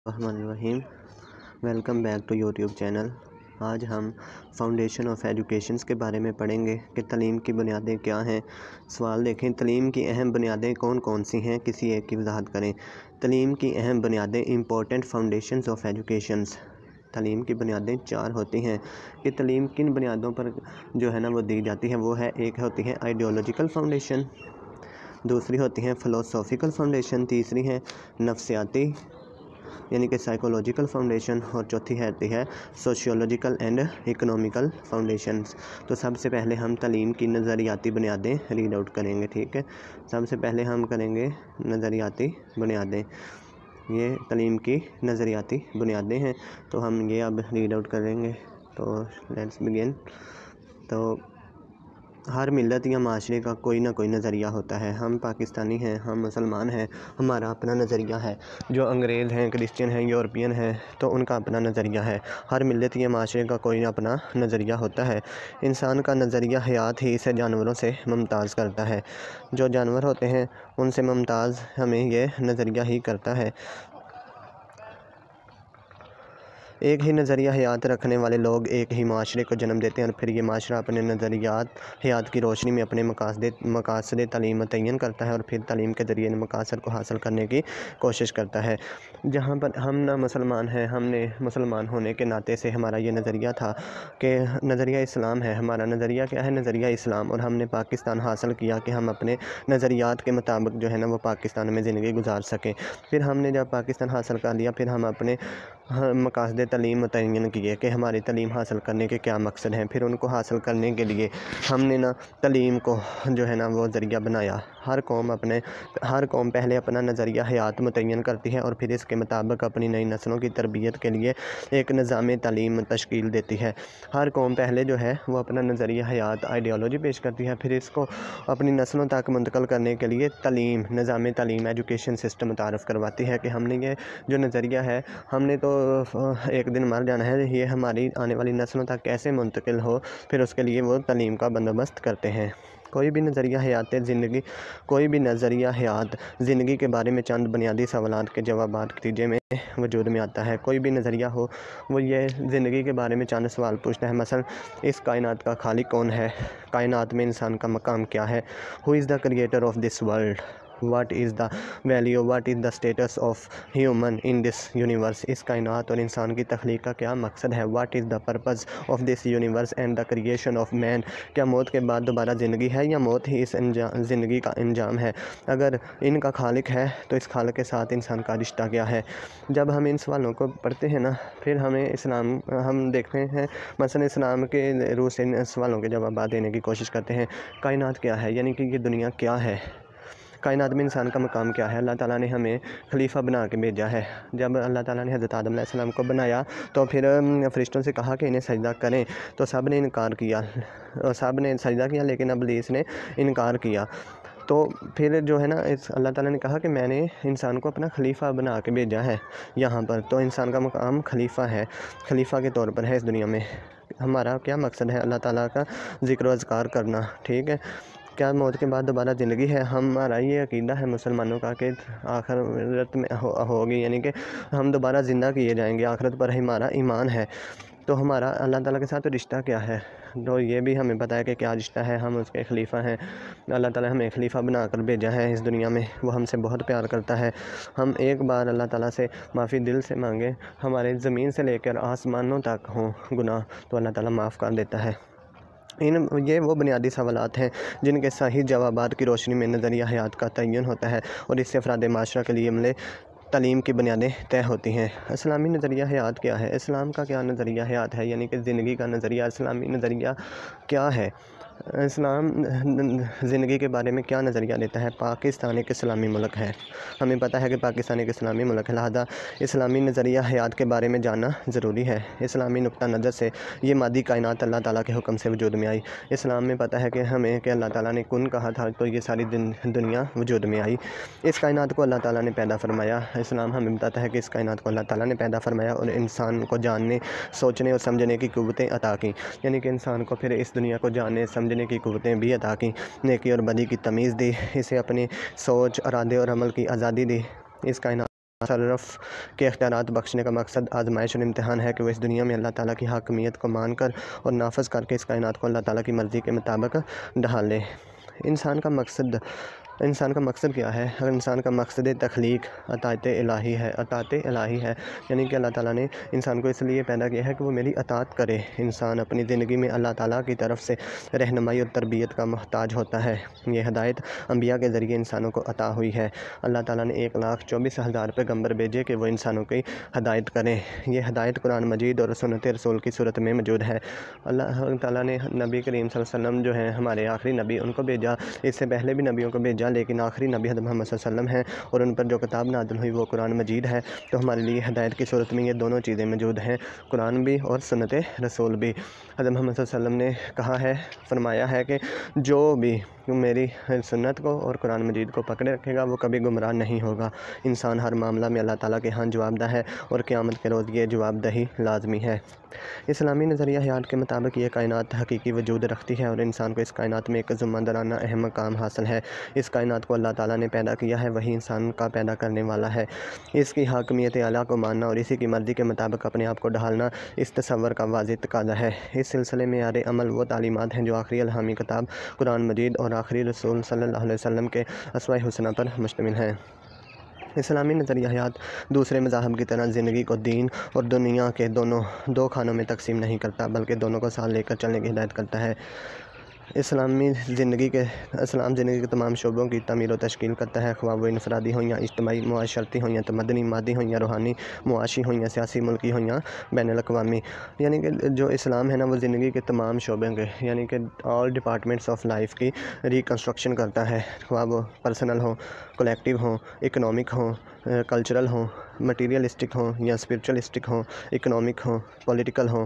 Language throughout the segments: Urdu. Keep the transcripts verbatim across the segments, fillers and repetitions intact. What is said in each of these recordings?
الرحمن الرحیم، welcome back to YouTube channel. آج ہم فاؤنڈیشن آف ایجوکیشنز کے بارے میں پڑھیں گے کہ تعلیم کی بنیادیں کیا ہیں۔ سوال دیکھیں، تعلیم کی اہم بنیادیں کون کون سی ہیں، کسی ایک کی وضاحت کریں۔ تعلیم کی اہم بنیادیں، امپورٹنٹ فاؤنڈیشنز آف ایجوکیشنز۔ تعلیم کی بنیادیں چار ہوتی ہیں کہ تعلیم کن بنیادوں پر جو ہے نا وہ دی جاتی ہے۔ وہ ہے، ایک ہوتی ہے آئیڈیولوجیکل فاؤنڈیشن، دوسری ہوتی ہے فلوسافیکل فاؤنڈیشن، تیسری ہے نفسیاتی یعنی کہ سائیکولوجیکل فاؤنڈیشن، اور چوتھی ہوتی ہے سوشیولوجیکل اینڈ اکنومیکل فاؤنڈیشنز۔ تو سب سے پہلے ہم تعلیم کی نظریاتی بنیادیں ریڈ آؤٹ کریں گے، ٹھیک ہے۔ سب سے پہلے ہم کریں گے نظریاتی بنیادیں۔ یہ تعلیم کی نظریاتی بنیادیں ہیں، تو ہم یہ اب ریڈ آؤٹ کریں گے۔ تو لیٹس بگن۔ تو ہر ملت یا معاشرے کا کوئی نہ کوئی نظریہ ہوتا ہے۔ ہم پاکستانی ہیں، ہم مسلمان ہیں، ہمارا اپنا نظریہ ہے۔ جو انگریز ہیں، کرسچن ہیں، یورپین ہیں، تو ان کا اپنا نظریہ ہے۔ ہر ملت یا معاشرے کا کوئی اپنا نظریہ ہوتا ہے۔ انسان کا نظریہ حیات ہی اسے جانوروں سے ممتاز کرتا ہے۔ جو جانور ہوتے ہیں ان سے ممتاز ہمیں یہ نظریہ ہی کرتا ہے۔ ایک ہی نظریہ حیات رکھنے والے لوگ ایک ہی معاشرے کو جنم دیتے ہیں، اور پھر یہ معاشرہ اپنے نظریات حیات کی روشنی میں اپنے مقاصد مقاصد تعلیم متعین کرتا ہے، اور پھر تعلیم کے ذریعے مقاصد کو حاصل کرنے کی کوشش کرتا ہے۔ جہاں پر ہم نہ مسلمان ہیں، ہم نے مسلمان ہونے کے ناطے سے ہمارا یہ نظریہ تھا کہ نظریہ اسلام ہے۔ ہمارا نظریہ کیا ہے؟ نظریہ اسلام۔ اور ہم نے پاکستان حاصل کیا کہ ہم اپنے نظریات کے مطابق جو ہے نا وہ پاکستان میں زندگی گزار سکیں۔ پھر ہم نے جب پاکستان حاصل کر لیا، پھر ہم اپنے مقاصد تعلیم متعین کیے کہ ہماری تعلیم حاصل کرنے کے کیا مقصد ہیں۔ پھر ان کو حاصل کرنے کے لیے ہم نے نا تعلیم کو جو ہے نا وہ ذریعہ بنایا۔ ہر قوم اپنے ہر قوم پہلے اپنا نظریہ حیات متعین کرتی ہے، اور پھر اس کے مطابق اپنی نئی نسلوں کی تربیت کے لیے ایک نظام تعلیم تشکیل دیتی ہے۔ ہر قوم پہلے جو ہے وہ اپنا نظریہ حیات آئیڈیالوجی پیش کرتی ہے، پھر اس کو اپنی نسلوں تک منتقل کرنے کے لیے تعلیم نظام تعلیم ایجوکیشن سسٹم متعارف کرواتی ہے کہ ہم نے یہ جو نظریہ ہے، ہم نے تو ایک دن مر جانا ہے، یہ ہماری آنے والی نسلوں تک کیسے منتقل ہو، پھر اس کے لیے وہ تعلیم کا بندوبست کرتے ہیں۔ کوئی بھی نظریہ حیات زندگی کوئی بھی نظریہ حیات زندگی کے بارے میں چند بنیادی سوالات کے جوابات کے نتیجے میں وجود میں آتا ہے۔ کوئی بھی نظریہ ہو وہ یہ زندگی کے بارے میں چند سوال پوچھتا ہے، مثلا اس کائنات کا خالق کون ہے، کائنات میں انسان کا مقام کیا ہے، who is the creator of this world, what is the value, what is the status of human in this universe, اس کائنات اور انسان کی تخلیق کا کیا مقصد ہے، what is the purpose of this universe and the creation of man, کیا موت کے بعد دوبارہ زندگی ہے یا موت ہی اس انجام زندگی کا انجام ہے، اگر ان کا خالق ہے تو اس خالق کے ساتھ انسان کا رشتہ کیا ہے۔ جب ہم ان سوالوں کو پڑھتے ہیں نا، پھر ہمیں اسلام ہم دیکھتے ہیں مثلا اسلام کے روح سے ان سوالوں کے جوابات دینے کی کوشش کرتے ہیں۔ کائنات کیا ہے، یعنی کہ یہ دنیا کیا ہے، کائنات میں انسان کا مقام کیا ہے۔ اللہ تعالیٰ نے ہمیں خلیفہ بنا کے بھیجا ہے۔ جب اللہ تعالیٰ نے حضرت آدم علیہ السلام کو بنایا تو پھر فرشتوں سے کہا کہ انہیں سجدہ کریں، تو سب نے انکار کیا سب نے سجدہ کیا لیکن ابلیس نے انکار کیا۔ تو پھر جو ہے نا اس اللہ تعالیٰ نے کہا کہ میں نے انسان کو اپنا خلیفہ بنا کے بھیجا ہے یہاں پر، تو انسان کا مقام خلیفہ ہے، خلیفہ کے طور پر ہے اس دنیا میں۔ ہمارا کیا مقصد ہے؟ اللہ تعالیٰ کا ذکر و اذکار کرنا، ٹھیک ہے۔ کیا موت کے بعد دوبارہ زندگی ہے؟ ہمارا یہ عقیدہ ہے مسلمانوں کا کہ آخرت میں ہوگی، یعنی کہ ہم دوبارہ زندہ کیے جائیں گے، آخرت پر ہمارا ایمان ہے۔ تو ہمارا اللہ تعالیٰ کے ساتھ رشتہ کیا ہے؟ تو یہ بھی ہمیں پتہ ہے کہ کیا رشتہ ہے، ہم اس کے خلیفہ ہیں۔ اللہ تعالیٰ ہمیں خلیفہ بنا کر بھیجا ہے اس دنیا میں، وہ ہم سے بہت پیار کرتا ہے۔ ہم ایک بار اللہ تعالیٰ سے معافی دل سے مانگیں، ہمارے زمین سے لے کر آسمانوں تک ہوں گناہ، تو اللہ تعالیٰ معاف کر دیتا ہے۔ ان یہ وہ بنیادی سوالات ہیں جن کے صحیح جوابات کی روشنی میں نظریہ حیات کا تعین ہوتا ہے، اور اس سے افراد معاشرہ کے لیے عملے تعلیم کی بنیادیں طے ہوتی ہیں۔ اسلامی نظریہ حیات کیا ہے؟ اسلام کا کیا نظریہ حیات ہے، یعنی کہ زندگی کا نظریہ اسلامی نظریہ کیا ہے؟ اسلام زندگی کے بارے میں کیا نظریہ دیتا ہے؟ پاکستان ایک اسلامی ملک ہے، ہمیں پتہ ہے کہ پاکستان ایک اسلامی ملک ہے، لہذا اسلامی نظریہ حیات کے بارے میں جاننا ضروری ہے۔ اسلامی نقطہ نظر سے یہ مادی کائنات اللہ تعالیٰ کے حکم سے وجود میں آئی۔ اسلام میں پتہ ہے کہ ہمیں کہ اللہ تعالیٰ نے کن کہا تھا تو یہ ساری دنیا وجود میں آئی۔ اس کائنات کو اللہ تعالیٰ نے پیدا فرمایا۔ اسلام ہمیں بتاتا ہے کہ اس کائنات کو اللہ تعالیٰ نے پیدا فرمایا اور انسان کو جاننے، سوچنے اور سمجھنے کی قوتیں عطا کیں، یعنی کہ انسان کو پھر اس دنیا کو جاننے سمجھنے کی قوتیں بھی عطا کیں، نیکی اور بدی کی تمیز دی، اسے اپنی سوچ، ارادے اور عمل کی آزادی دی۔ اس کائنات تصرف کے اختیارات بخشنے کا مقصد آزمائش اور امتحان ہے کہ وہ اس دنیا میں اللہ تعالیٰ کی حاکمیت کو مان کر اور نافذ کر کے اس کائنات کو اللہ تعالیٰ کی مرضی کے مطابق ڈھالے۔ انسان کا مقصد انسان کا مقصد کیا ہے؟ اگر انسان کا مقصد تخلیق اطاعت الہی ہے اطاعت الہی ہے یعنی کہ اللہ تعالیٰ نے انسان کو اس لیے پیدا کیا ہے کہ وہ میری اطاعت کرے۔ انسان اپنی زندگی میں اللہ تعالیٰ کی طرف سے رہنمائی اور تربیت کا محتاج ہوتا ہے۔ یہ ہدایت انبیاء کے ذریعے انسانوں کو عطا ہوئی ہے۔ اللہ تعالیٰ نے ایک لاکھ چوبیس ہزار پیغمبر بھیجے کہ وہ انسانوں کی ہدایت کریں۔ یہ ہدایت قرآن مجید اور سنت رسول کی صورت میں موجود ہے۔ اللہ تعالیٰ نے نبی کریم صلی اللہ علیہ وسلم جو ہیں ہمارے آخری نبی، ان کو بھیجا۔ اس سے پہلے بھی نبیوں کو بھیجا، لیکن آخری نبی حضرت محمد صلی اللہ علیہ وسلم ہیں اور ان پر جو کتاب نازل ہوئی وہ قرآن مجید ہے۔ تو ہمارے لیے ہدایت کی صورت میں یہ دونوں چیزیں موجود ہیں، قرآن بھی اور سنت رسول بھی۔ حضرت محمد صلی اللہ علیہ وسلم نے کہا ہے، فرمایا ہے کہ جو بھی میری سنت کو اور قرآن مجید کو پکڑے رکھے گا وہ کبھی گمراہ نہیں ہوگا۔ انسان ہر معاملہ میں اللہ تعالیٰ کے ہاں جواب دہ ہے اور قیامت کے روز یہ جواب دہی لازمی ہے۔ اسلامی نظریہ حیات کے مطابق یہ کائنات حقیقی وجود رکھتی ہے اور انسان کو اس کائنات میں ایک ذمہ دارانہ اہم مقام حاصل ہے۔ اس کائنات کو اللہ تعالیٰ نے پیدا کیا ہے، وہی انسان کا پیدا کرنے والا ہے۔ اس کی حاکمیت اعلیٰ کو ماننا اور اسی کی مرضی کے مطابق اپنے آپ کو ڈھالنا اس تصور کا واضح تقاضا ہے۔ اس سلسلے میں معیار عمل وہ تعلیمات ہیں جو آخری الہامی کتاب قرآن مجید اور آخری رسول صلی اللہ علیہ وسلم کے اسوہ حسنہ پر مشتمل ہیں۔ اسلامی نظریہ حیات دوسرے مذاہب کی طرح زندگی کو دین اور دنیا کے دونوں دو خانوں میں تقسیم نہیں کرتا، بلکہ دونوں کو ساتھ لے کر چلنے کی ہدایت کرتا ہے۔ اسلامی زندگی کے اسلام زندگی کے تمام شعبوں کی تعمیر و تشکیل کرتا ہے، خواہ وہ انفرادی ہوں یا اجتماعی، معاشرتی ہوں یا تمدنی، مادی ہوں یا روحانی، معاشی ہوں یا سیاسی، ملکی ہوں یا بین الاقوامی۔ یعنی کہ جو اسلام ہے نا وہ زندگی کے تمام شعبوں کے یعنی کہ آل ڈپارٹمنٹس آف لائف کی ریکنسٹرکشن کرتا ہے، خواہ وہ پرسنل ہوں، کولیکٹیو ہوں، اکنامک ہوں، کلچرل ہوں، مٹیریلسٹک ہوں یا اسپرچولیسٹک ہوں، اکنامک ہوں، پولیٹیکل ہوں،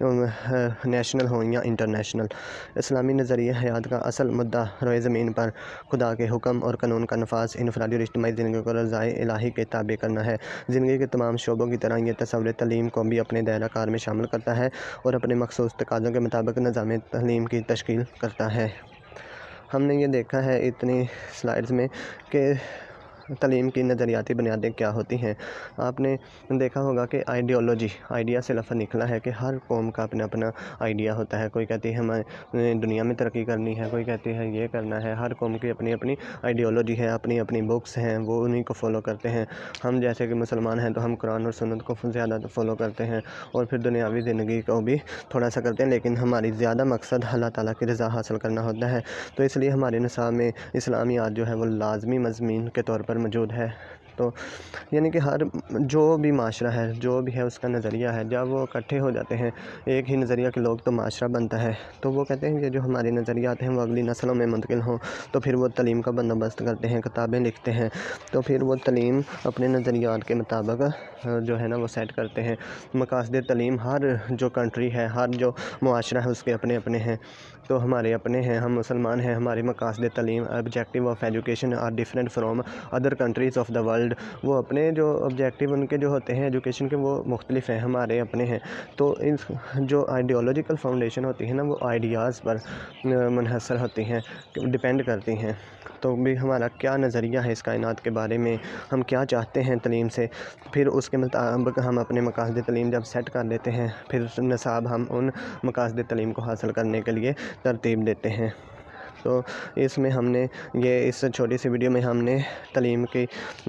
نیشنل ہوں یا انٹرنیشنل۔ اسلامی نظریہ حیات کا اصل مدعا روئے زمین پر خدا کے حکم اور قانون کا نفاذ انفرادی اور اجتماعی زندگی کو رضائے الہی کے تابع کرنا ہے۔ زندگی کے تمام شعبوں کی طرح یہ تصور تعلیم کو بھی اپنے دائرہ کار میں شامل کرتا ہے اور اپنے مخصوص تقاضوں کے مطابق نظام تعلیم کی تشکیل کرتا ہے۔ ہم نے یہ دیکھا ہے اتنی سلائڈز میں کہ تعلیم کی نظریاتی بنیادیں کیا ہوتی ہیں۔ آپ نے دیکھا ہوگا کہ آئیڈیالوجی، آئیڈیا سے لفظ نکلا ہے کہ ہر قوم کا اپنا اپنا آئیڈیا ہوتا ہے۔ کوئی کہتی ہے ہمیں دنیا میں ترقی کرنی ہے، کوئی کہتی ہے یہ کرنا ہے۔ ہر قوم کی اپنی اپنی آئیڈیالوجی ہے، اپنی اپنی بکس ہیں، وہ انہیں کو فالو کرتے ہیں۔ ہم جیسے کہ مسلمان ہیں تو ہم قرآن اور سنت کو زیادہ فالو کرتے ہیں اور پھر دنیاوی زندگی کو بھی تھوڑا سا کرتے ہیں، لیکن ہماری زیادہ مقصد اللہ تعالیٰ کی رضا حاصل کرنا ہوتا ہے۔ تو اس لیے ہمارے نصاب میں اسلامیات جو ہے وہ لازمی مضمین کے طور پر موجود ہے۔ تو یعنی کہ ہر جو بھی معاشرہ ہے، جو بھی ہے اس کا نظریہ ہے، جب وہ اکٹھے ہو جاتے ہیں ایک ہی نظریہ کے لوگ تو معاشرہ بنتا ہے۔ تو وہ کہتے ہیں کہ جو ہمارے نظریات ہیں وہ اگلی نسلوں میں منتقل ہوں، تو پھر وہ تعلیم کا بندوبست کرتے ہیں، کتابیں لکھتے ہیں، تو پھر وہ تعلیم اپنے نظریات کے مطابق جو ہے نا وہ سیٹ کرتے ہیں۔ مقاصد تعلیم ہر جو کنٹری ہے، ہر جو معاشرہ ہے اس کے اپنے اپنے ہیں۔ تو ہمارے اپنے ہیں، ہم مسلمان ہیں، ہمارے مقاصد تعلیم objective of education are different from other countries of the world. وہ اپنے جو آبجیکٹیو ان کے جو ہوتے ہیں ایجوکیشن کے وہ مختلف ہیں، ہمارے اپنے ہیں۔ تو ان جو آئیڈیالوجیکل فاؤنڈیشن ہوتی ہے نا وہ آئیڈیاز پر منحصر ہوتی ہیں، ڈپینڈ کرتی ہیں۔ تو بھی ہمارا کیا نظریہ ہے اس کائنات کے بارے میں، ہم کیا چاہتے ہیں تعلیم سے، پھر اس کے مطابق ہم اپنے مقاصد تعلیم جب سیٹ کر لیتے ہیں پھر نصاب ہم ان مقاصد تعلیم کو حاصل کرنے کے لیے ترتیب دیتے ہیں۔ تو اس میں ہم نے یہ اس چھوٹی سی ویڈیو میں ہم نے تعلیم کی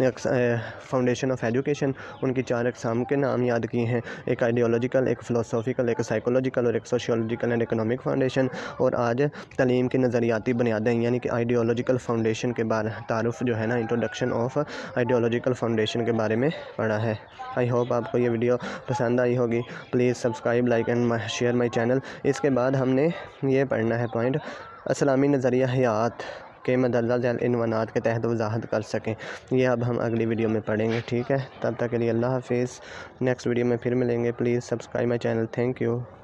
فاؤنڈیشن آف ایجوکیشن ان کی چار اقسام کے نام یاد کیے ہیں، ایک آئیڈیالوجیکل، ایک فلسافیکل، ایک سائیکولوجیکل اور ایک سوشیولوجیکل اینڈ اکنامک فاؤنڈیشن۔ اور آج تعلیم کی نظریاتی بنیادیں یعنی کہ آئیڈیالوجیکل فاؤنڈیشن کے بارے تعارف جو ہے نا انٹروڈکشن آف آئیڈیالوجیکل فاؤنڈیشن کے بارے میں پڑھا ہے۔ آئی ہوپ آپ کو یہ ویڈیو پسند آئی ہوگی۔ Please subscribe, like and share my channel. اس کے بعد ہم نے یہ پڑھنا ہے پوائنٹ اسلامی نظریہ حیات کے مندرجہ ذیل عنوانات کے تحت وضاحت کر سکیں۔ یہ اب ہم اگلی ویڈیو میں پڑھیں گے، ٹھیک ہے؟ تب تک کے لیے اللہ حافظ۔ نیکسٹ ویڈیو میں پھر ملیں گے۔ Please subscribe my channel. Thank you.